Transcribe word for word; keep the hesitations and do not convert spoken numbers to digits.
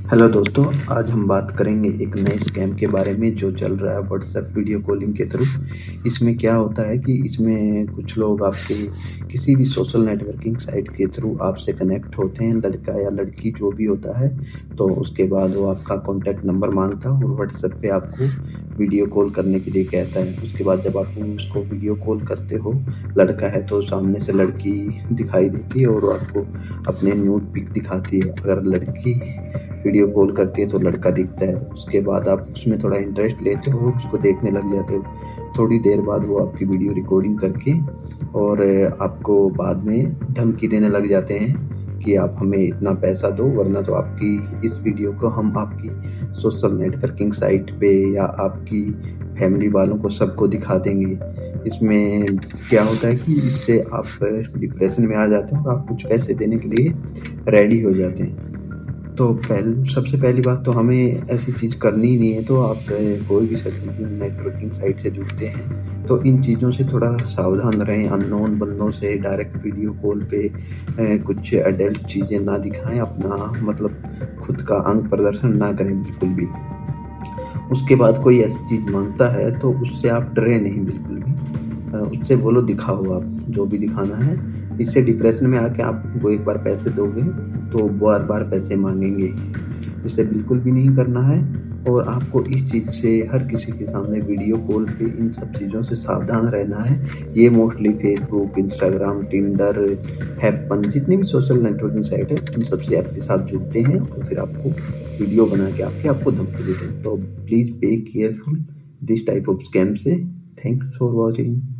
Hello दोस्तों, आज हम बात करेंगे एक नए स्कैम के बारे में जो चल रहा है व्हाट्सएप वीडियो कॉलिंग के थ्रू। इसमें क्या होता है कि इसमें कुछ लोग आपके किसी भी सोशल नेटवर्किंग साइट के थ्रू आपसे कनेक्ट होते हैं, लड़का या लड़की जो भी होता है। तो उसके बाद वो आपका कॉन्टैक्ट नंबर मांगता है और व्हाट्सएप पे आपको वीडियो कॉल करने के लिए कहता है। उसके बाद जब आप उसको वीडियो कॉल करते हो, लड़का है तो सामने से लड़की दिखाई देती है और आपको अपने न्यूड पिक दिखाती है। अगर लड़की वीडियो कॉल करती है तो लड़का दिखता है। उसके बाद आप उसमें थोड़ा इंटरेस्ट लेते हो, उसको देखने लग जाते हो। थोड़ी देर बाद वो आपकी वीडियो रिकॉर्डिंग करके और आपको बाद में धमकी देने लग जाते हैं कि आप हमें इतना पैसा दो, वरना तो आपकी इस वीडियो को हम आपकी सोशल नेटवर्किंग साइट पे या आपकी फैमिली वालों को सबको दिखा देंगे। इसमें क्या होता है कि इससे आप डिप्रेशन में आ जाते हैं और आप कुछ पैसे देने के लिए रेडी हो जाते हैं। तो पहले सबसे पहली बात तो हमें ऐसी चीज़ करनी ही नहीं है। तो आप कोई भी सोशल नेटवर्किंग साइट से जुड़ते हैं तो इन चीज़ों से थोड़ा सावधान रहें। अननोन बंदों से डायरेक्ट वीडियो कॉल पे कुछ एडल्ट चीज़ें ना दिखाएं, अपना मतलब खुद का अंग प्रदर्शन ना करें बिल्कुल भी। उसके बाद कोई ऐसी चीज़ मांगता है तो उससे आप डरे नहीं बिल्कुल भी, उससे बोलो दिखाओ आप जो भी दिखाना है। इससे डिप्रेशन में आके आप वो एक बार पैसे दोगे तो बार बार पैसे मांगेंगे। इसे बिल्कुल भी नहीं करना है और आपको इस चीज़ से हर किसी के सामने वीडियो कॉल पे इन सब चीज़ों से सावधान रहना है। ये mostly Facebook, Instagram, Tinder, Happn, जितनी भी सोशल नेटवर्किंग साइट है उन सबसे आपके साथ जुड़ते हैं और फिर आपको वीडियो बना के आपके आपको धमकी देते हैं। तो please be careful this type of scam से। Thanks for watching.